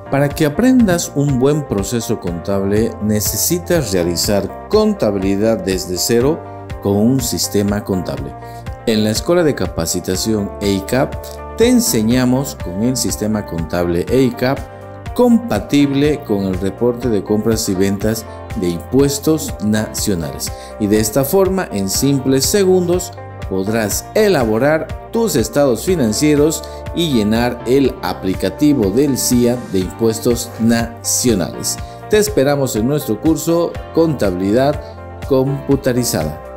Para que aprendas un buen proceso contable, necesitas realizar contabilidad desde cero con un sistema contable. En la Escuela de Capacitación EICAP te enseñamos con el sistema contable EICAP compatible con el reporte de compras y ventas de impuestos nacionales. Y de esta forma, en simples segundos, podrás elaborar tus estados financieros y llenar el aplicativo del SIAT de impuestos nacionales. Te esperamos en nuestro curso Contabilidad Computarizada.